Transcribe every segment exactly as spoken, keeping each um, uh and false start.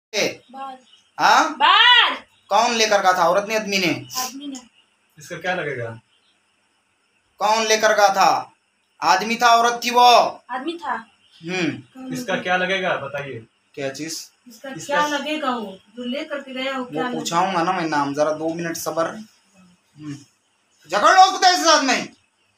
हाँ बार कौन लेकर का था? औरत ने आदमी ने? आदमी ने। इसका क्या लगेगा? कौन लेकर का था? आदमी था औरत थी? वो आदमी था। हम्म इसका क्या लगेगा बताइए? क्या चीज? इसका क्या लगेगा? वो जो लेकर के गया वो क्या वो पूछाऊंगा ना मैं नाम, जरा दो मिनट सबर। झगड़ लो खुदा इस साथ में।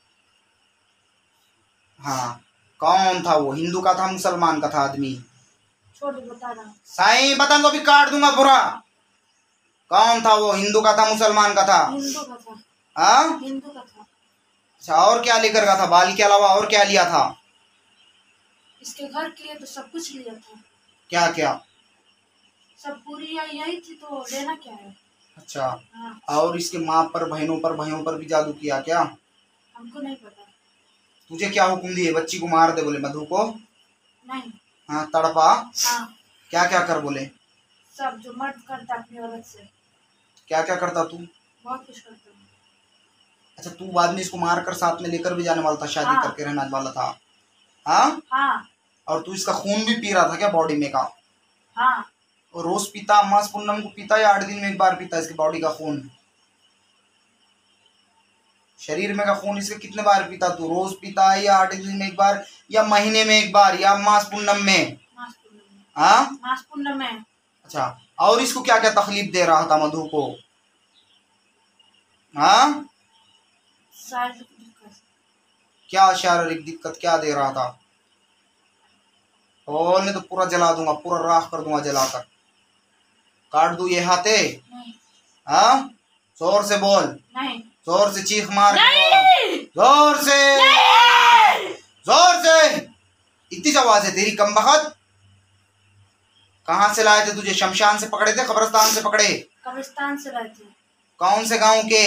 हाँ कौन था वो? हिंदू का था मुसलमान का था आदमी? छोड़ बता रहा हूँ। साईं बता दो, अभी काट दूंगा पूरा। कौन था वो? हिंदू का था मुसलमान का था? हिंदू का था। हाँ हिंदू का था। अच्छा, और क्या लेकर का था? बाल के अलावा और क्या लिया था? इसके घर के लिए तो सब कुछ लिया था। क्या क्या? सब पूरी यही थी तो लेना क्या है? अच्छा हाँ। और इसके माँ पर, बहनों पर, भाइयों पर भी जादू किया क्या? हमको नहीं पता। तुझे क्या हुक्म दिए? बच्ची को मार दे बोले मधु को? नहीं। हाँ तड़पा? हाँ। क्या क्या कर बोले? सब जो मर्द करता अपनी औरत से। क्या क्या करता तू? बहुत कुछ करता हूँ। अच्छा तू बाद में इसको मार कर साथ में लेकर भी जाने वाला था, शादी हाँ। करके रहने वाला था? हाँ हाँ। और तू इसका खून भी पी रहा था क्या बॉडी में का? हाँ। और रोज पीता? अमास पूनम को पीता या आठ दिन में एक बार पीता इसकी बॉडी का खून? शरीर में का खून इसके कितने बार पीता तू? रोज पीता है या आठ दिन में एक बार या महीने में एक बार या अमास पूनम में? हाँ मास पूनम में। अच्छा और इसको क्या क्या तकलीफ दे रहा था मधु को? हाँ शारीरिक दिक्कत। क्या शारीरिक दिक्कत क्या दे रहा था? और मैं तो पूरा जला दूंगा, पूरा राख कर दूंगा जलाकर। काट दूं ये हाथे? हाँ जोर से बोल। नहीं। जोर से चीख मार। नहीं। जोर से नहीं। जोर से। इतनी आवाज है तेरी कमबख्त? कहाँ से लाए थे तुझे? शमशान से पकड़े थे? कब्रिस्तान से पकड़े? कब्रिस्तान से लाए थे। कौन से गांव के?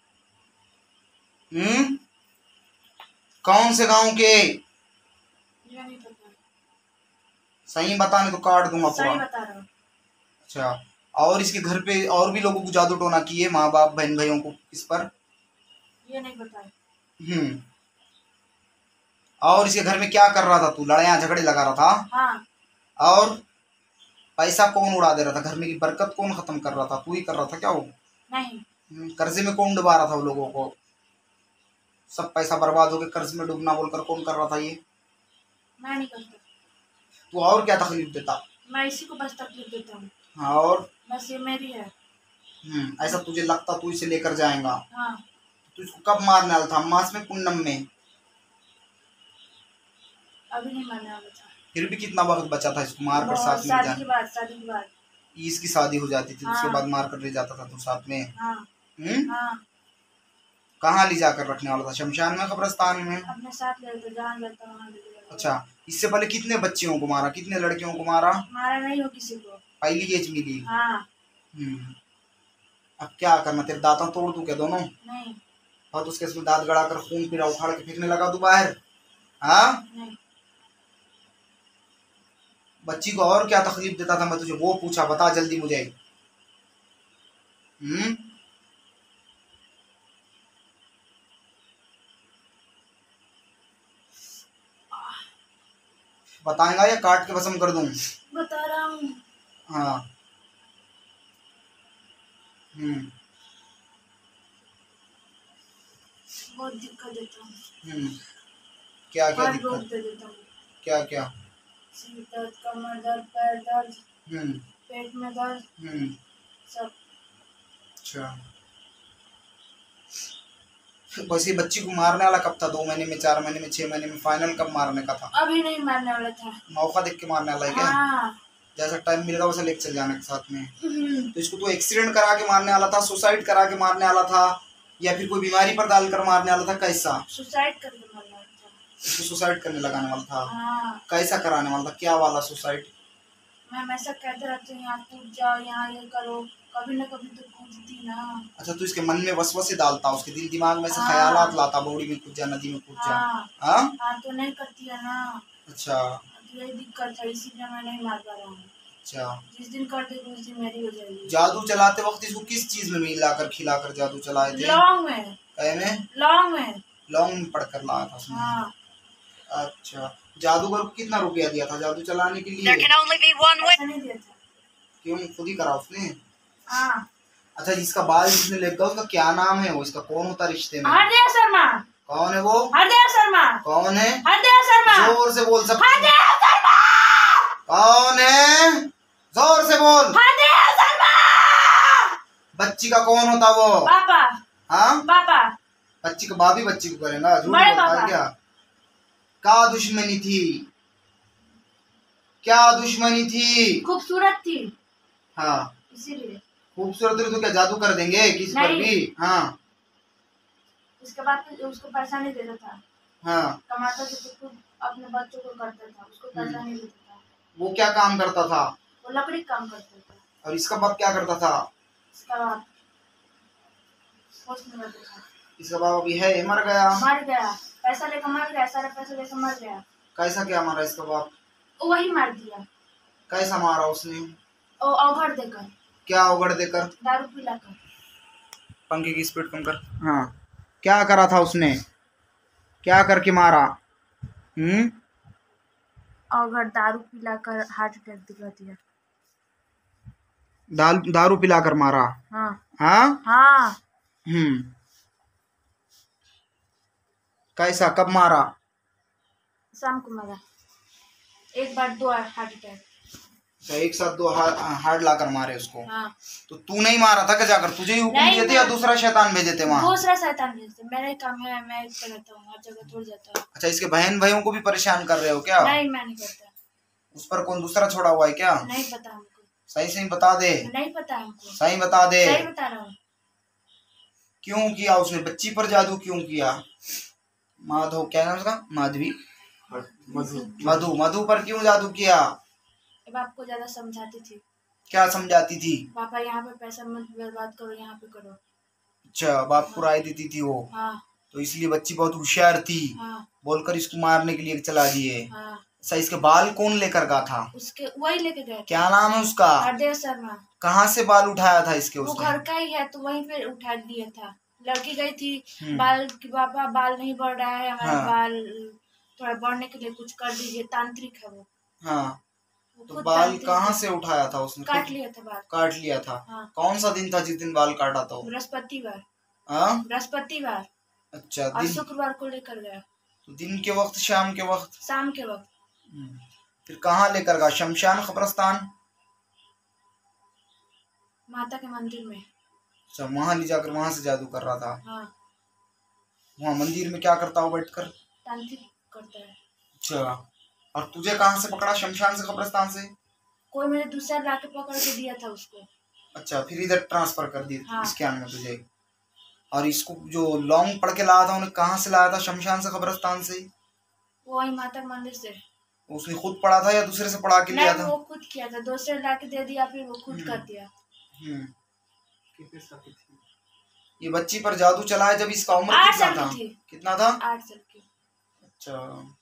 हम्म कौन से गांव के? ये नहीं पता। सही बताने तो काट दूंगा पूरा। सही बता रहा हूँ। अच्छा और इसके घर पे और भी लोगों को जादू टोना किए? माँ बाप बहन भाइयों को किस पर? ये नहीं बताया। हम्म और इसके घर में क्या कर रहा था तू? लड़ाइयाँ झगड़े लगा रहा था? हाँ। और पैसा कौन उड़ा दे रहा था? घर में की बरकत कौन खत्म कर रहा था? तू ही कर रहा था क्या वो? नहीं। कर्जे में कौन डुबा रहा था वो लोगों को? सब पैसा बर्बाद हो गया कर्ज में डूबना बोलकर कौन कर रहा था ये? मैं नहीं करता। तू और क्या तकलीफ देता? मैं इसी को बस तकलीफ देता हूँ। हाँ और बस ये मेरी है। हम्म ऐसा तुझे लगता तू इसे लेकर जाएगा? हाँ। तू इसको कब मारने वाला था? मास में पूनम में? अभी नहीं मारने वाला था। फिर भी कितना वक्त बचा था इसको मार कर साथ में शादी जाने? के बाद। शादी के बाद इसकी शादी हो जाती थी। हाँ। उसके बाद मार कर ले जाता था तू साथ में? हाँ। हम्म हाँ। कहाँ ले जाकर रखने वाला था? शमशान में, कब्रिस्तान में? अपने साथ ले जाते जहाँ जाता वहाँ ले जाता। अच्छा इससे पहले कितने बच्चियों को मारा? कितने लड़कियों को मारा? मारा नहीं हो किसी को। पहली एज मिली? हाँ। हम्म अब क्या करना? तेरे दांतों तोड़ दूं क्या दोनों? नहीं। और तो उसके इसमें दांत गड़ा कर खून पीरा उखाड़ के फेंकने लगा तू बाहर? हाँ नहीं। बच्ची को और क्या तकलीफ देता था मैं तुझे वो पूछा, बता जल्दी मुझे। हम्म बताएगा या काट के भस्म कर दूं? बता रहा हूँ। हाँ हम्म बहुत दिक्कत देता हूँ। हम्म क्या क्या रोग दिक्कत? दे देता हूँ। क्या क्या? सिर दर्द, कमर दर्द, पैर दर्द, हम्म पेट में दर्द, हम्म सब। अच्छा वैसे बच्ची को मारने वाला कब था? दो महीने में, चार महीने में, छह महीने में? फाइनल कब मारने का था? अभी नहीं मारने वाला था। मौका देख के मारने वाला है क्या? हाँ। जैसा टाइम मिलेगा वैसा लेके चल जाने के साथ में। तो इसको तो एक्सीडेंट करा के मारने वाला था, सुसाइड करा के मारने वाला था, या फिर कोई बीमारी पर डालकर मारने वाला था? कैसा? सुसाइड करके मारने वाला था। इसको सुसाइड करने लगाने वाला था? हाँ। कैसा कराने वाला था? क्या वाला सुसाइड? मैं हमेशा कहते रहती हूँ यहाँ कूद जाओ, यहाँ ये करो, कभी न कभी तो कूदती ना। अच्छा तो इसके मन में वसवसे डालता, उसके दिल दिमाग में से हाँ। ख्यालात लाता, बॉडी में कूद जा, नदी में कूद जा? हाँ। हाँ हाँ तो नहीं करती है ना। अच्छा तो यही दिक्कत है, इसीलिए मैं नहीं मार पा रहा हूँ। अच्छा जिस दिन कर देगी उस दिन मेरी हो जाएगी। जादू चलाते वक्त इसको किस चीज में मिलाकर खिलाकर जादू चलाए थे? लौंग में। कहे में? लौंग में। लौंग में पढ़कर लाया था उसने? हाँ। अच्छा जादूगर को कितना रुपया दिया था जादू चलाने के लिए? ऐसा नहीं दिया था। क्यों, खुद ही करा उसने? हाँ। अच्छा, इसका बाल जिसने लेकर उसका क्या नाम है? वो इसका कौन होता रिश्ते में? हरदेव शर्मा। कौन है वो? हरदेव शर्मा। कौन है? हरदेव शर्मा। जोर से बोल सकते? हरदेव शर्मा। कौन है? जोर से बोल। हरदेव शर्मा। बच्ची का कौन होता वो? पापा। हाँ, पापा। बच्ची का बाप ही बच्ची को करेगा? झूठ बड़े बोलता पापा। है क्या? क्या दुश्मनी थी? क्या दुश्मनी थी? खूबसूरत थी हाँ, इसीलिए। खूबसूरत रही तो क्या जादू कर देंगे किसी पर नहीं। भी? हाँ उसके बाद फिर उसको पैसा नहीं देता था, हाँ। कमाता था तो खुद अपने बच्चों को करता था, उसको पैसा नहीं देता था। वो क्या काम करता था? वो लकड़ी का काम करता था। और इसका बाप क्या करता था? इसका बाद पोस्ट में रहता था। इसका बाप अभी है, मर गया? मर गया, पैसा लेकर मर गया, सारा पैसा लेकर मर गया। कैसा क्या मारा इसका बाप? वही मार दिया। कैसा मारा उसने? ओ अवघड़ देकर। क्या अवगढ़ देकर? दारू पिलाकर। पंखे की स्पीड कम कर। हाँ, क्या करा था उसने? क्या करके मारा? हम्म अवघड़ दारू पिलाकर हार्ट अटैक दिला दिया। दारू दारू पिलाकर मारा? हाँ हाँ हाँ। हम्म कैसा, कब मारा? शाम को मारा, एक बार दो हार्ट अटैक। अच्छा, एक साथ दो हार्ड हार्ड लाकर मारे उसको? हाँ। तो तू नहीं मारा था क्या? जाकर तुझे ही हुक्म नहीं, दिए थे या दूसरा शैतान भेजे थे वहाँ? दूसरा शैतान भेजते, मेरा ही काम है, मैं इसका रहता हूँ, हर जगह छोड़ जाता हूँ। अच्छा, इसके बहन भाइयों को भी परेशान कर रहे हो क्या? नहीं, मैं नहीं करता। उस पर कौन दूसरा छोड़ा हुआ है क्या? नहीं पता हमको। सही सही बता दे। नहीं पता हमको। सही बता दे। सही बता रहा हूँ। क्यों किया उसने? बच्ची पर जादू क्यों किया? माधव, क्या नाम उसका? माधवी? मधु। मधु मधु पर क्यों जादू किया? बाप को ज्यादा समझाती थी। क्या समझाती थी? पापा यहाँ पे पैसा मत बर्बाद करो, यहाँ पे करो। अच्छा, बाप को राय देती थी वो? हाँ तो इसलिए बच्ची बहुत होशियार थी, हाँ बोलकर इसको मारने के लिए चला दिए। हाँ। अच्छा, इसके बाल कौन लेकर गया था? उसके वही लेके गए थे। क्या नाम है उसका? हरदेव शर्मा। कहाँ से बाल उठाया था इसके वो उसने? घर का ही है तो वहीं पे उठा लिया था। लड़की गई थी, हम्म। बाल की पापा बाल नहीं बढ़ रहा है हमारा, हाँ। बाल थोड़ा बढ़ने के लिए कुछ कर दीजिए, तांत्रिक है वो। हाँ, वो तो खुद बाल तांत्रिक कहाँ है। से उठाया था उसने? काट खुद लिया था बाल। काट लिया था? हाँ। कौन सा दिन था जिस दिन बाल काटा था? बृहस्पतिवार। हाँ, बृहस्पतिवार अच्छा। और दिन, शुक्रवार को लेकर गया। तो दिन के वक्त, शाम के वक्त? शाम के वक्त। हम्म। फिर कहाँ लेकर गया? शमशान, कब्रस्तान? माता के मंदिर में। अच्छा, वहां ले जाकर वहां से जादू कर रहा था? हाँ। वहाँ मंदिर में क्या करता हो बैठकर? तांत्रिक करता है। अच्छा, और तुझे कहाँ से पकड़ा? शमशान से, कब्रस्तान से? कोई मेरे दूसरा लाके पकड़ के दिया था उसको। अच्छा, फिर इधर ट्रांसफर कर दी? हाँ। इसके आने में तुझे? और इसको जो लॉन्ग पढ़ के लाया था उन्हें कहाँ से लाया था? शमशान से, कब्रस्तान से? वो वही माता के मंदिर से। उसने खुद पढ़ा था या दूसरे से पढ़ा के लिया नहीं, था? वो खुद किया था, दूसरे लाके दे दिया, फिर वो खुद कर दिया। हम्म ये बच्ची पर जादू चला है जब इसका उम्र आठ कितना साल था? की थी। कितना था? आठ साल की। अच्छा,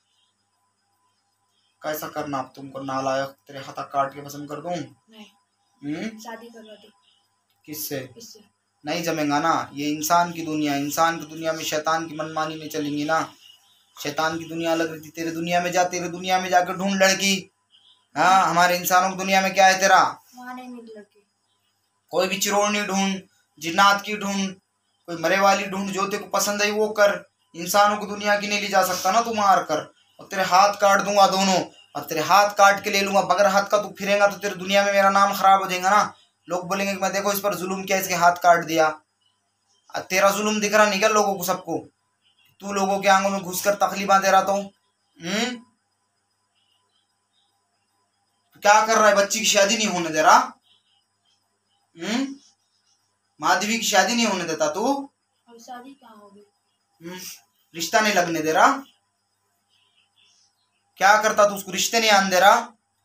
कैसा करना अब तुमको? नालायक, तेरे हाथा काट के पसंद कर दूं? नहीं, हम्म शादी करवा दो। किससे? इससे नहीं जमेगा ना। ये इंसान की दुनिया, इंसान की दुनिया में शैतान की मनमानी नहीं चलेंगी ना। शैतान की दुनिया अलग रहती। तेरे दुनिया में जा, तेरे दुनिया में जाकर ढूंढ लड़की। हाँ, हमारे इंसानों की दुनिया में क्या है तेरा? वहाँ नहीं मिली लड़की। कोई भी चिरोड़नी ढूंढ, जिन्नात की ढूंढ, कोई मरे वाली ढूंढ, जो तेरे को पसंद है वो कर। इंसानों की दुनिया की नहीं ले जा सकता ना तू मार कर। और तेरे हाथ काट दूंगा दोनों, और तेरे हाथ काट के ले लूंगा। बगैर हाथ का तू फिरेगा तो तेरे दुनिया में मेरा नाम खराब हो जाएगा ना। लोग बोलेंगे कि मैं देखो इस पर जुल्म किया, इसके हाथ काट दिया। तेरा जुल्म दिख रहा नहीं क्या लोगों को, सबको? तू लोगों के आंगों में घुसकर तकलीफा दे रहा तो हम्म क्या कर रहा है? बच्ची की शादी नहीं होने दे रहा? हम्म माधवी की शादी नहीं होने देता तू? अब शादी कहाँ होगी? हम्म रिश्ता नहीं लगने दे रहा? क्या करता तू? उसको रिश्ते नहीं आने दे रहा?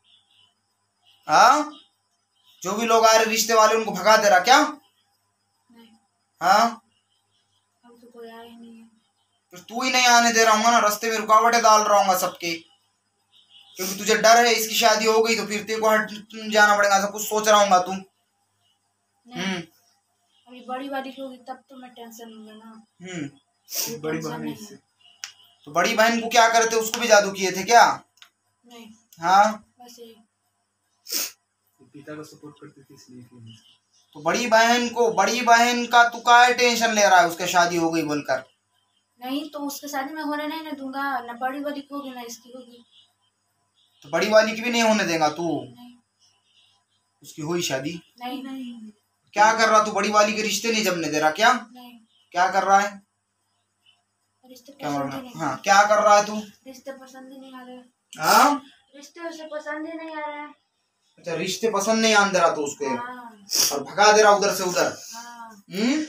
हाँ, जो भी लोग आ रहे रिश्ते वाले उनको भगा दे रहा क्या? नहीं, हाँ, अब तो कोई आया ही नहीं है। फिर तू ही नहीं आने दे रहा हूँ ना, रास्ते में रुकावटें डाल रहा हूँ सबके। क्योंकि तुझे डर है इसकी शादी हो गई तो फिर तेरे को हट जाना पड़ेगा, सब कुछ सोच रहा हूँ तू। नहीं, अभी बड़ी वाली होगी तब तो मैं टेंशन लूंगा ना। हम्म बड़ी टेंशन बहन नहीं इससे। है। तो बड़ी बहन को क्या करे थे? उसको भी जादू किए थे क्या? नहीं, हाँ, बस यही। पिता को सपोर्ट करती थी इसलिए की। तो बड़ी बहन को, बड़ी बहन का तू काहे टेंशन ले रहा है, उसके शादी हो गई बोलकर? नहीं तो उसके शादी में होने नहीं ना दूंगा, ना बड़ी वाली की होगी ना इसकी होगी। तो बड़ी वाली की भी नहीं होने देगा तू? नहीं। उसकी हुई शादी? नहीं नहीं। क्या कर रहा तू? बड़ी वाली के रिश्ते नहीं जमने दे रहा क्या? नहीं। क्या कर रहा है? रिश्ते क्या पसंद ही नहीं। हाँ, क्या कर रहा है तू? रिश्ते पसंद ही नहीं आ रहे। हाँ, रिश्ते उसे पसंद ही नहीं आ रहे। अच्छा, रिश्ते पसंद नहीं आने दे रहा तू उसके? हाँ। और भगा दे रहा उधर से उधर? हाँ। हम्म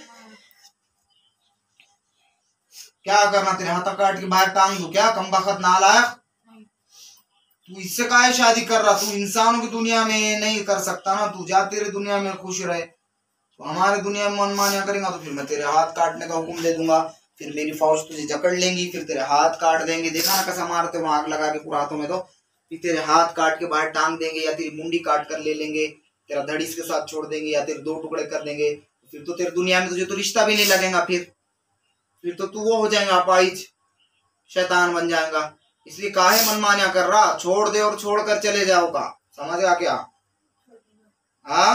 क्या करना, तेरे हाथ काट के बाहर टांग दू क्या? कम बखत नालायक, तू इससे काहे शादी कर रहा? तू इंसानों की दुनिया में नहीं कर सकता ना, तू जा तेरे दुनिया में खुश रहे। तो हमारे दुनिया में मनमानिया करेगा तो फिर मैं तेरे हाथ काटने का हुक्म दे दूंगा, फिर मेरी फौज तुझे जकड़ लेंगी, फिर तेरे हाथ काट देंगे। देखा ना कैसा मारते हो आग लगा के पूरा हाथों में, तो फिर तेरे हाथ काट के बाहर टांग देंगे, या तेरी मुंडी काट कर ले लेंगे, तेरा धड़ीस के साथ छोड़ देंगे, या तेरे दो टुकड़े कर देंगे। फिर तो तेरे दुनिया में तुझे तो रिश्ता भी नहीं लगेगा, फिर फिर तो तू वो हो जाएगा, अपाइज शैतान बन जाएगा। इसलिए काहे मनमानिया कर रहा? छोड़ दे और छोड़ कर चले जाओ का, समझ गया क्या? हाँ,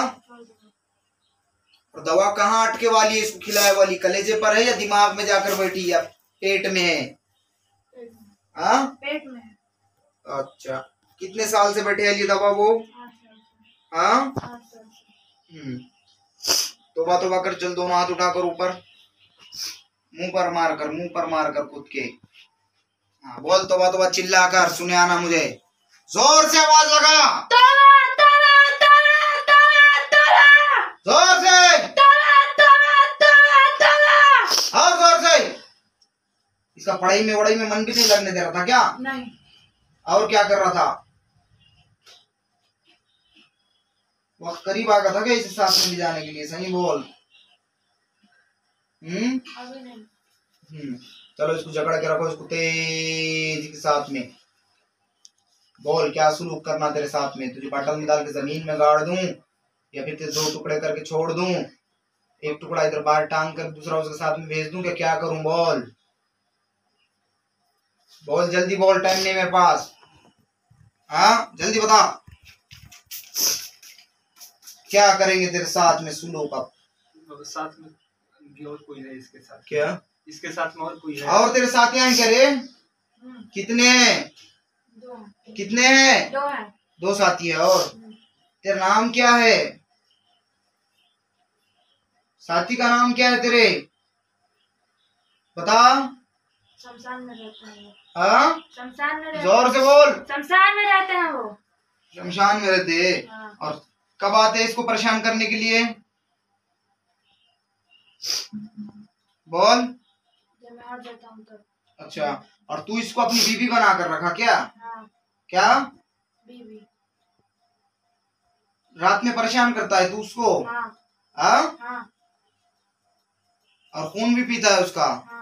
और दवा कहाँ अटके वाली है इसको खिलाए वाली? कलेजे पर है या दिमाग में जाकर बैठी या पेट में है? हाँ, पेट में। अच्छा, कितने साल से बैठे है ये दवा वो? हाँ, हम्म तोबा तोबा कर चल, दोनों हाथ उठाकर ऊपर, मुंह पर मार कर, मुंह पर मार कर खुद के। हाँ, बोल तोबा तोबा, चिल्ला कर, सुने आना मुझे, जोर से आवाज लगा, तोबा तोबा तोबा तोबा तोबा, जोर से, तोबा तोबा तोबा तोबा, और जोर से। इसका पढ़ाई में वढ़ाई में मन भी नहीं लगने दे रहा था क्या? नहीं। और क्या कर रहा था? वक्त करीब आ गया था क्या इसे साथ में ले जाने के लिए? सही बोल। हम्म अभी नहीं। हम्म चलो इसको जकड़ के रखो, इसको तेजी के साथ में। बोल क्या सुलूक करना तेरे साथ में? तुझे बटन में डाल के जमीन में गाड़ दूं, या फिर तेरे दो टुकड़े करके छोड़ दूं, एक टुकड़ा इधर बाहर टांग कर दूसरा उसके साथ में भेज दूं, क्या क्या करूं? बोल बोल, जल्दी बोल, टाइम नहीं मेरे पास। हाँ, जल्दी बता, क्या करेंगे तेरे साथ में सुलूक? अब साथ में और कोई है इसके साथ? क्या इसके साथ में और कोई है? और तेरे साथ यहाँ क्या रे? कितने हैं? दो। कितने हैं? दो है। दो साथी है। और तेरा नाम क्या है? साथी का नाम क्या है तेरे? बता। शमशान में रहता है वो। हाँ, शमशान में रहता जोर से बोल। शमशान में रहते हैं वो। शमशान में रहते हैं। हाँ। और कब आते हैं इसको परेशान करने के लिए? बोल। जब मैं हट जाता हूँ तब। अच्छा, और तू इसको अपनी बीवी बना कर रखा क्या? हाँ। क्या बीवी? रात में परेशान करता है तू उसको? हाँ। हाँ? हाँ। और खून भी पीता है उसका? हाँ।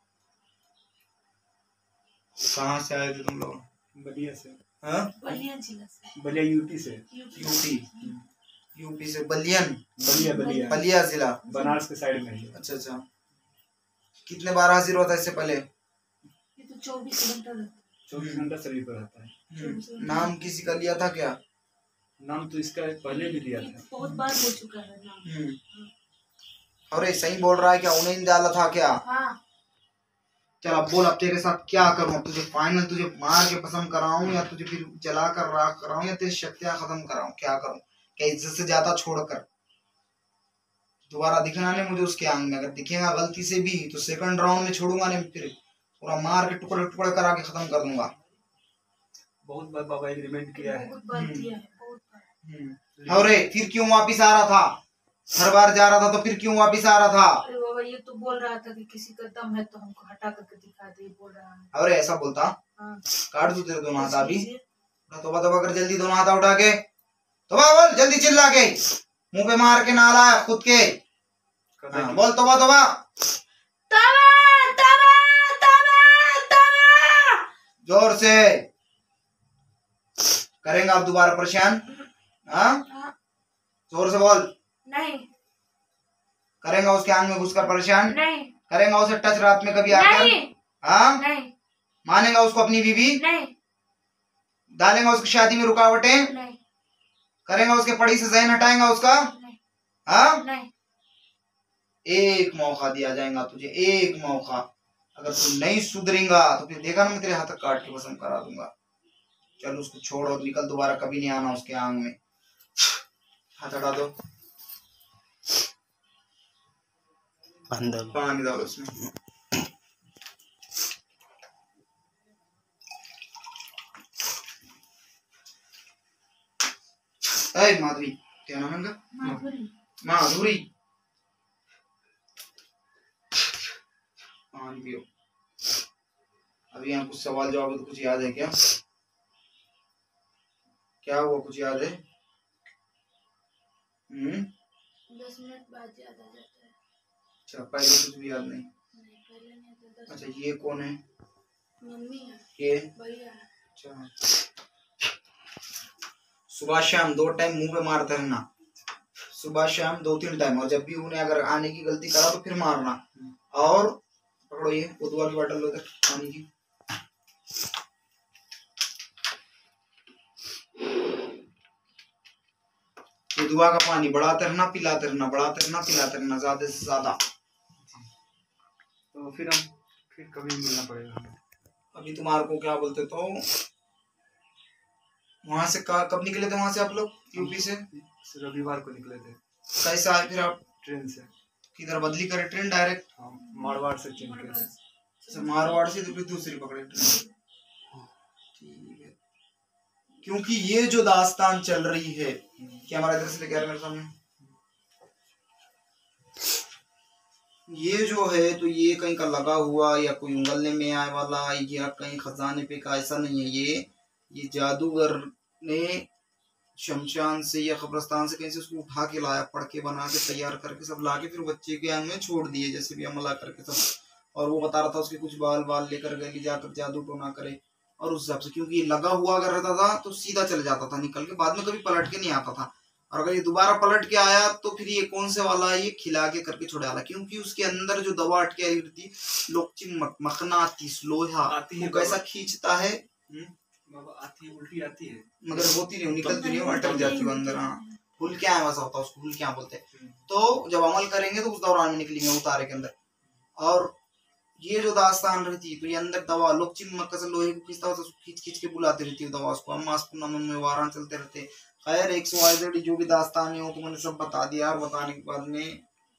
कहाँ से आए थे तुम लोग? बलिया से। हाँ? बलिया जिला से। बलिया यूपी से। यूपी यूपी से बलियन? बलिया बलिया बलिया जिला बनारस के साइड में है। अच्छा अच्छा, कितने बार हाजिर होता है इससे पहले? ये तो चौबीस घंटा चौबीस घंटा शरीर पर रहता है। नाम किसी का लिया था क्या? नाम तो इसका पहले भी लिया था, बहुत बार हो चुका है नाम। अरे सही बोल रहा है क्या? उन्हें ही डाला था क्या? हाँ। चल अब बोल, अब तेरे साथ क्या करूं? तुझे फाइनल तुझे मार के पसंद कराऊं, या तुझे फिर जला कर राख कराऊं, या तेरी शक्तियां खत्म कराऊं? क्या करूं? क्या इज्जत से ज्यादा छोड़कर दोबारा दिखना नहीं मुझे उसके आंग में? अगर दिखेगा गलती से भी तो सेकंड राउंड में छोड़ूंगा नहीं, फिर पूरा मार के टुकड़े टुकड़े करा के खत्म कर दूंगा। बहुत बार बाबा एग्रीमेंट किया है। बहुत बार किया है, बहुत बार। अरे फिर क्यों वापिस आ रहा था? हर बार जा रहा था तो फिर क्यों वापिस आ रहा था? अरे बाबा ये तो बोल रहा था कि किसी का दम है तो हमको हटा करके दिखा दे, बोल रहा है। अरे ऐसा बोलता? हाँ। काट दू तेरे दोनों हाथ अभी। तोबा तोबा कर, जल्दी दोनों हाथ उठा के तोबा बोल, जल्दी चिल्ला के, मुंह पे मार के नाला खुद के। हाँ, बोल तोबा तोबा। तोबा तोबा तोबा तोबा। जोर से करेंगे आप दोबारा परेशान? हाँ, जोर से बोल। नहीं। करेंगा उसके आंग में घुसकर परेशान? नहीं। करेंगा उसे टच रात में कभी आकर? नहीं। हाँ? नहीं। मानेगा उसको अपनी बीवी? नहीं। डालेंगा उसकी शादी में रुकावटें? नहीं। करेंगा उसके पड़ी से जहन हटाएगा उसका? नहीं हाँ, नहीं एक मौका दिया जाएगा तुझे, एक मौका। अगर तू नहीं सुधरेगा तो फिर देखा ना मैं तेरे हाथ काट के भस्म करा दूंगा। चल उसको छोड़ और निकल, दोबारा कभी नहीं आना उसके आंग में। हाथ हटा दो, पानी डालो उसमें। अरे माधुरी, क्या नाम है उनका? माधुरी माधुरी, पानी पियो। अभी यहाँ कुछ सवाल जवाब तो कुछ याद है क्या? क्या हुआ, कुछ याद है? हम्म, दस मिनट बाद याद आ जाता है। अच्छा, पहले कुछ भी याद नहीं? नहीं पहले नहीं आता। दस अच्छा, ये कौन है? मम्मी है, ये भैया है। अच्छा, सुबह शाम दो टाइम मुंह पे मारते रहना, सुबह शाम दो तीन टाइम। और जब भी उन्हें अगर आने की गलती करा तो फिर मारना। और पकड़ो ये उदवा की बोतल लो इधर पानी की। उदवा का पानी बढ़ाते रहना, पिलाते रहना, बढ़ाते रहना, पिलाते रहना, ज्यादा से ज्यादा। तो फिर हम फिर कभी मिलना पड़ेगा हमें। अभी तुम्हारे को क्या बोलते, तो वहां से का, कब निकले थे वहां से आप लोग यूपी से? रविवार को निकले थे। कैसे आए फिर आप? ट्रेन से। किधर बदली करे ट्रेन डायरेक्ट? हाँ, मारवाड़ से ट्रेन के। अच्छा, मारवाड़ से तो फिर दूसरी पकड़े ट्रेन। ठीक है, क्योंकि ये जो दास्तान चल रही है, क्या हमारा इधर से लेके आ रहे मेरे सामने, ये जो है तो ये कहीं का लगा हुआ या कोई उंगलने में आए वाला या कहीं खजाने पे का, ऐसा नहीं है। ये ये जादूगर ने शमशान से या कब्रिस्तान से कहीं से उसको उठा के लाया, पढ़ के बना के तैयार करके सब ला के फिर बच्चे के आंग में छोड़ दिए, जैसे भी अमला करके सब। और वो बता रहा था उसके कुछ बाल बाल लेकर गली जाकर जादू टोना करे। और उस हिसाब से, क्योंकि ये लगा हुआ अगर रहता था तो सीधा चले जाता था निकल के, बाद में कभी पलट के नहीं आता था। और अगर ये दोबारा पलट के आया तो फिर ये कौन से वाला है, ये खिला के करके छोड़ा वाला, क्योंकि उसके अंदर जो दवा अटके आई थी, लोकचिन मखनातीस लोहा, वो कैसा खींचता है। बाबा आती है, उल्टी आती है, मगर होती नहीं, निकलती नहीं, अटक जाती है अंदर। हाँ, हुल क्या है वैसा होता है, उसको हुल क्या बोलते हैं। तो जब अमल करेंगे तो उस दौरान में निकलेंगे उतारे के अंदर। और ये जो दास्तान रहती है तो ये अंदर दवा लोग चिमक से लोहे को खींचता होता, खींच खींच के बुलाते रहती है दवा उसको। अम्मास पूनम में वारान चलते रहते। खैर, एक सौ आयडी जो भी दास्तान है वो तो मैंने सब बता दिया। और बताने के बाद में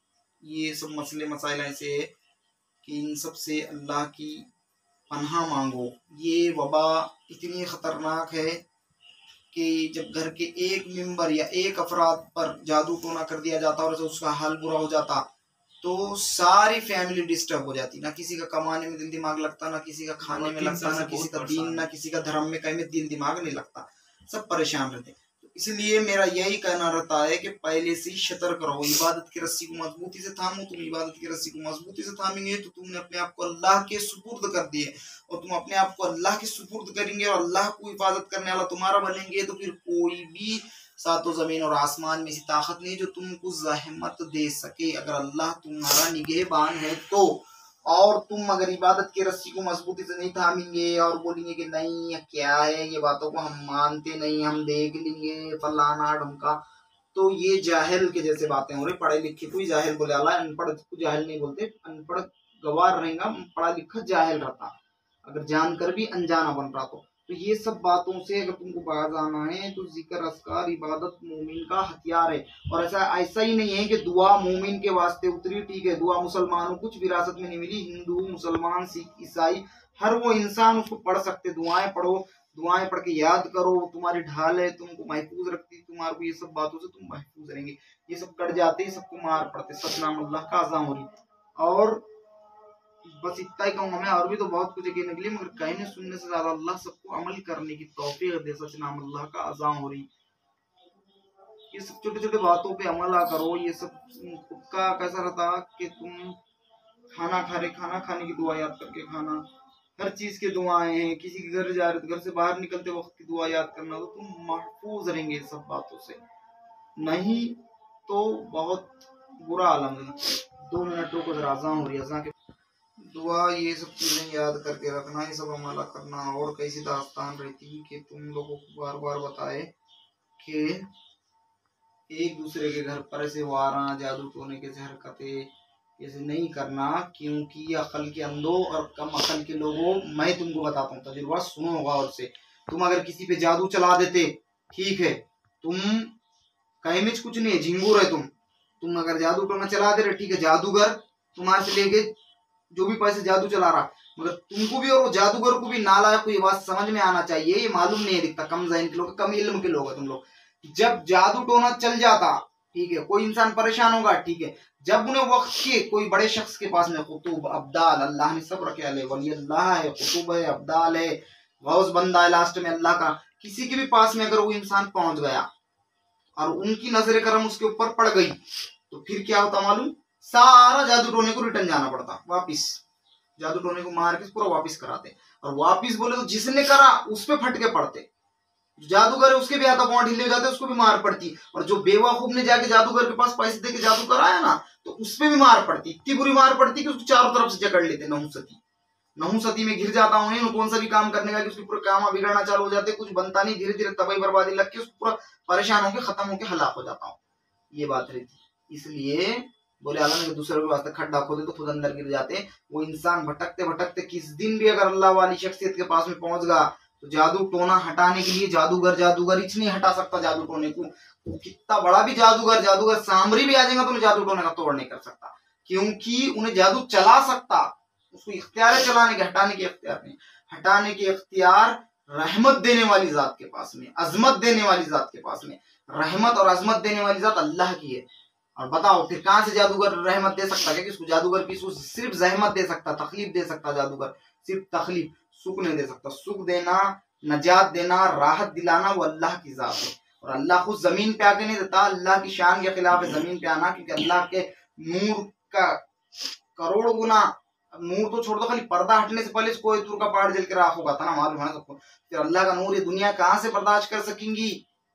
ये सब मसले मसाइल ऐसे है कि इन सब से अल्लाह की पनाह मांगो। ये वबा इतनी खतरनाक है कि जब घर के एक मेंबर या एक अफराद पर जादू टोना कर दिया जाता और उसका हाल बुरा हो जाता तो सारी फैमिली डिस्टर्ब हो जाती। ना किसी का कमाने में दिल दिमाग लगता, ना किसी का खाने में लगता, ना किसी का दीन, ना किसी का धर्म में कहीं में दिल दिमाग नहीं लगता, सब परेशान रहते। तो इसलिए मेरा यही कहना रहता है कि पहले से ही सतर्क रहो, इबादत की रस्सी को मजबूती से थामो। तुम इबादत की रस्सी को मजबूती से थामेंगे तो तुमने अपने आप को अल्लाह के सुपुर्द कर दिए, और तुम अपने आप को अल्लाह के सुपुर्द करेंगे और अल्लाह को हिफाजत करने वाला तुम्हारा बनेंगे, तो फिर कोई भी सातों जमीन और आसमान में ऐसी ताकत नहीं जो तुमको जहमत दे सके, अगर अल्लाह तुम्हारा निगहबान है तो। और तुम अगर इबादत की रस्सी को मजबूती से नहीं थामेंगे और बोलेंगे कि नहीं क्या है ये बातों को हम मानते नहीं, हम देख लेंगे फलाना ढमका, तो ये जाहिल के जैसे बातें हो रही। पढ़े लिखे को ही जाहिल बोले, अल्लाह अनपढ़ को जाहिल नहीं बोलते। अनपढ़ गवार रहेगा, पढ़ा लिखा जाहिल रहता, अगर जानकर भी अनजाना बन रहा तो। तो ये सब बातों से अगर तुमको बाज आना है तो जिक्र अस्कार इबादत मोमिन का हथियार है। और ऐसा ऐसा ही नहीं है कि दुआ मोमिन के वास्ते उतरी, ठीक है, दुआ मुसलमानों कुछ विरासत में नहीं मिली, हिंदू मुसलमान सिख ईसाई हर वो इंसान उसको पढ़ सकते। दुआएं पढ़ो, दुआएं पढ़ के याद करो, तुम्हारी ढाल है, तुमको महफूज रखती, तुम्हारे को ये सब बातों से तुम महफूज रहेंगे। ये सब कट जाते ही सबको मार पड़ते, सतनाम अल्लाह का अज़ां हो रही। और बस इतना ही कहूँगा मैं, और भी तो बहुत कुछ कहने के लिए, मगर कहने सुनने से ज्यादा अल्लाह सबको अमल करने की तौफीक दे। सच नाम अल्लाह का अज़ां हो रही। ये सब छोटे छोटे बातों पे अमल करो। ये सब का कैसा रहता कि तुम खाना खा रहे, खाना खाने की दुआ याद करके खाना, हर चीज की दुआएं हैं, किसी के घर जा रहे तो घर से बाहर निकलते वक्त की दुआ याद करना, तो तुम महफूज रहेंगे सब बातों से। नहीं तो बहुत बुरा आलम है। दो मिनटों को जरा अज़ां हो रही है, अज़ां के दुआ ये सब चीजें याद करके रखना, ये सब अमला करना। और कैसी दास्तान रहती कि तुम लोगों को बार बार बताए कि एक दूसरे के घर पर ऐसे वारा जादू टोने के हरकतें ऐसे नहीं करना, क्योंकि अकल के अंधों और कम अकल के लोगों, मैं तुमको बताता हूँ तजुर्बा सुनो होगा। और से तुम अगर किसी पे जादू चला देते, ठीक है, तुम कहमिच कुछ नहीं है, झिंगूर है तुम तुम अगर जादू टोना चला दे रहे, ठीक है, जादूगर तुम्हारे से लेके जो भी पैसे जादू चला रहा, मगर तुमको भी और वो जादूगर को भी नालायक को ये बात समझ में आना चाहिए, ये मालूम नहीं है दिखता, कम ज़हन के लोग, कम इल्म के लोग है तुम लोग। जब जादू टोना चल जाता, ठीक है, कोई इंसान परेशान होगा, ठीक है, जब उन्हें वक्त के कोई बड़े शख्स के पास में कुतुब अब्दाल, अल्लाह ने सब रखे है, वली अल्लाह है, कुतुब है, अब्दाल है, गौस बंदा है, लास्ट में अल्लाह का, किसी के भी पास में अगर वो इंसान पहुंच गया और उनकी नजर करम उसके ऊपर पड़ गई, तो फिर क्या होता मालूम, सारा जादू टोने को रिटर्न जाना पड़ता, वापिस जादू टोने को मार के पूरा वापिस कराते। और वापिस बोले तो जिसने करा उस पे फटके पड़ते, जादूगर है उसके भी हाथ पांव ढीले हो जाते, उसको भी मार पड़ती। और जो बेवकूफ ने जाके जादूगर के पास पैसे देके जादू कराया ना, तो उस पे भी मार पड़ती, इतनी बुरी मार पड़ती कि उसको चारों तरफ से जकड़ लेते, नहुसती नहुसती में घिर जाता उन्हें, कौन सा भी काम करने का कि उसके पूरे काम बिगड़ना चालू हो जाते, कुछ बनता नहीं, धीरे धीरे तबाही बर्बादी लग के उसको पूरा परेशान होकर खत्म होकर हलाक हो जाता हूँ, ये बात रहती। इसलिए बोले अल्लाह ने दूसरे के वास्ते खड्डा खोदे तो खुद अंदर गिर जाते। वो इंसान भटकते भटकते किस दिन भी अगर अल्लाह वाली शख्सियत के पास में पहुंच गया, तो जादू टोना हटाने के लिए जादूगर जादूगर इच नहीं हटा सकता जादू टोने को, तो कितना बड़ा भी जादूगर जादूगर सामरी भी आ जाएगा तो जादू टोने का तोड़ नहीं कर सकता, क्योंकि उन्हें जादू चला सकता, उसको इख्तियार है चलाने के, हटाने के इख्तियार नहीं। हटाने के इख्तियार रहमत देने वाली जात के पास में, अजमत देने वाली जात के पास में, रहमत और अजमत देने वाली जात अल्लाह की है। और बताओ फिर कहां से जादूगर रहमत दे सकता है? क्या उसको जादूगर की सिर्फ जहमत दे सकता, तकलीफ दे सकता जादूगर, सिर्फ तकलीफ, सुख नहीं दे सकता। सुख देना, नजात देना, राहत दिलाना वो अल्लाह की जात है। और अल्लाह खुद जमीन पे आके नहीं देता, अल्लाह की शान के खिलाफ है जमीन पे आना, क्योंकि अल्लाह के नूर का करोड़ गुना, नूर तो छोड़ दो, खाली पर्दा हटने से पहले कोई दूर का पहाड़ जल के राख होगा था ना, मालूम है सबको। फिर अल्लाह का नूर ये दुनिया कहाँ से बर्दाश्त कर सकेंगी?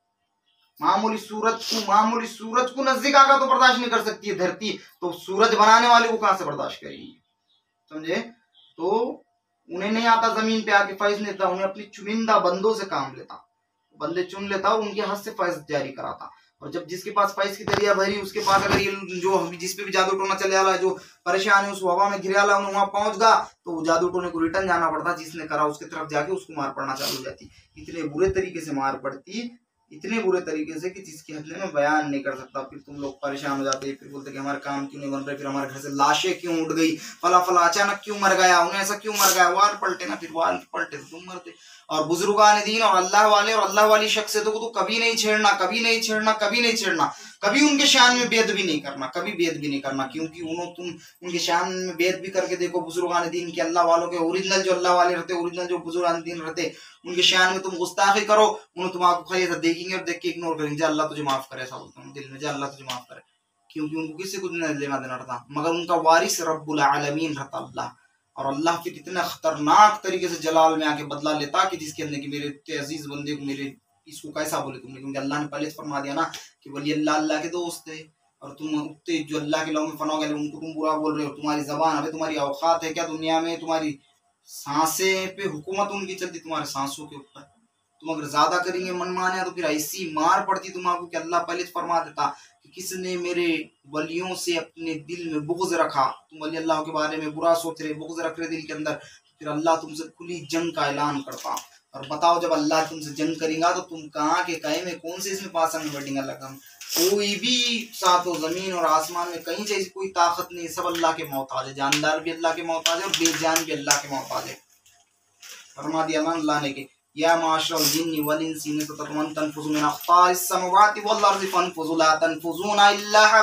मामूली सूरज को मामूली सूरज को नजदीक आगा तो बर्दाश्त नहीं कर सकती है धरती, तो सूरज बनाने वाले को कहां से बर्दाश्त करेगी? समझे? तो उन्हें नहीं आता जमीन पे आके फैज लेता, उन्हें अपनी चुनिंदा बंदों से काम लेता, बंदे चुन लेता और उनके हाथ से फैज जारी कराता। और जब जिसके पास फैज की दरिया भरी, उसके पास अगर ये जो जिस पे भी जादू टोना चले वाला है, जो परेशान है, उस हवा में घिरे वाला उन्हें वहां पहुंच गया, तो वो जादू टोने को रिटर्न जाना पड़ता, जिसने करा उसके तरफ जाके उसको मार पड़ना चालू हो जाती। इतने बुरे तरीके से मार पड़ती, इतने बुरे तरीके से कि जिसकी हद में बयान नहीं कर सकता। फिर तुम लोग परेशान हो जाते, फिर बोलते कि हमारे काम क्यों नहीं बन रहे, फिर हमारे घर से लाशें क्यों उड़ गई, फला फला अचानक क्यों मर गया, उन्हें ऐसा क्यों मर गया, वार पलटे ना, फिर वार पलटे तो तुम मरते। और बुजुर्गान दीन और अल्लाह वाले और अल्लाह वाली शख्सियतों को तो कभी नहीं छेड़ना, कभी नहीं छेड़ना, कभी नहीं छेड़ना, कभी उनके शान में बेद भी नहीं करना, कभी बेद भी नहीं करना, क्योंकि उन्होंने तुम उनके शान में बेद भी करके देखो, बुजुर्गान दीन के, अल्लाह वालों के ओरिजिनल जो अल्लाह वाले रहते, ओरिजिनल जो बुजुर्गान दीन रहते, उनके शान में तुम गुस्ताखी करो, उन्हें तुम आपको खाली ऐसा देखेंगे और देख के इग्नोर करेंगे, जा अल्लाह तुझे माफ करे, ऐसा बोलते हैं दिल में, जा अल्लाह तुझे माफ करे, क्योंकि उनको किसी को लेना देना रहता, मगर उनका वारिस रब्बुल आलमीन रहता अल्लाह। और अल्लाह फिर इतना खतरनाक तरीके से जलाल में आके बदला लेता कि जिसके अंदर कि मेरे अजीज बंदे को, मेरे इसको कैसा बोले तुमने, क्योंकि अल्लाह ने पहले फरमा दिया ना कि वली अल्लाह अल्लाह के दोस्त है, और तुम उतने जो अल्लाह के लोगों में फना गए उनको तुम बुरा बोल रहे हो, तुम्हारी जबान, अबे तुम्हारी औकात है क्या दुनिया में? तुम्हारी सांसें पे हुकूमत उनकी चलती, तुम्हारे सांसों के ऊपर। तुम अगर ज्यादा करेंगे मनमाने तो फिर ऐसी मार पड़ती तुम्हारा कि अल्लाह पहले फरमा देता कि किसने मेरे वलियों से अपने दिल में बुग़्ज़ रखा, तुम वली अल्लाह के बारे में बुरा सोच रहे, बुग़्ज़ रख रहे दिल के अंदर, फिर अल्लाह तुमसे खुली जंग का ऐलान करता। और बताओ जब अल्लाह तुमसे जंग करेगा तो तुम कहाँ के कहे में कौन से इसमें पास में बैठेंगे? अल्लाह कोई भी सातों जमीन और आसमान में कहीं से कोई ताकत नहीं, सब अल्लाह के मोहताज है, जानदार भी अल्लाह के मोहताज है और बेजान भी अल्लाह के मोहताज है। फरमा दिया अल्लाह ने कि या माशरल जिन्नि वल इंसी इन ततमन तनफुज़ु मिन अख़तारिस समावाति वल अर्ज़ि फनफुज़ु ला तनफुज़ूना इल्ला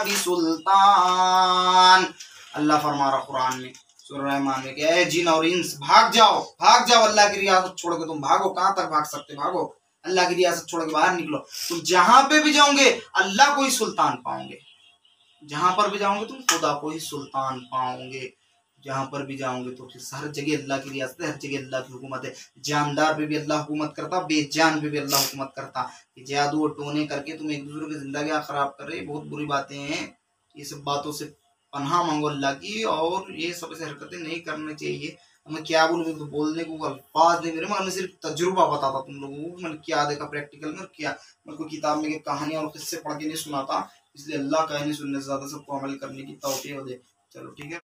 बिसुल्तान। अल्लाह फरमा रहा कुरान में सूरह रहमान में कि ए जिन और इंस भाग जाओ, भाग जाओ, अल्लाह की रियासत छोड़ के तुम भागो। कहां तक भाग सकते? भागो, अल्लाह की रियासत छोड़ के बाहर निकलो। तुम जहां पे भी जाओगे अल्लाह को ही सुल्तान पाओगे, जहां पर भी जाओगे तुम खुदा को ही सुल्तान पाओगे। जहां पर भी जाओगे तो फिर हर जगह अल्लाह की रियासत है, हर जगह अल्लाह की हुकूमत है। जानदार पे भी अल्लाह हुकूमत करता, बेजान पे भी अल्लाह हुकूमत करता। जादू और टोने करके तुम एक दूसरे की जिंदगी खराब कर रहे, बहुत बुरी बातें हैं। ये सब बातों से पनाह मांगो अल्लाह की, और ये सब ऐसी हरकतें नहीं करनी चाहिए। अब मैं क्या बोलूँ, तो बोलने को अल्फाज नहीं मेरे, मगर मैं सिर्फ तजुर्बा बताता तुम लोगों को, मैंने क्या देखा प्रैक्टिकल में और क्या, मैं कोई किताब में कहानियाँ और किस्से पढ़ के नहीं सुनाता, इसलिए अल्लाह कहने सुनने से ज़्यादा सबको अमल करने की तौफीक दे। चलो ठीक है।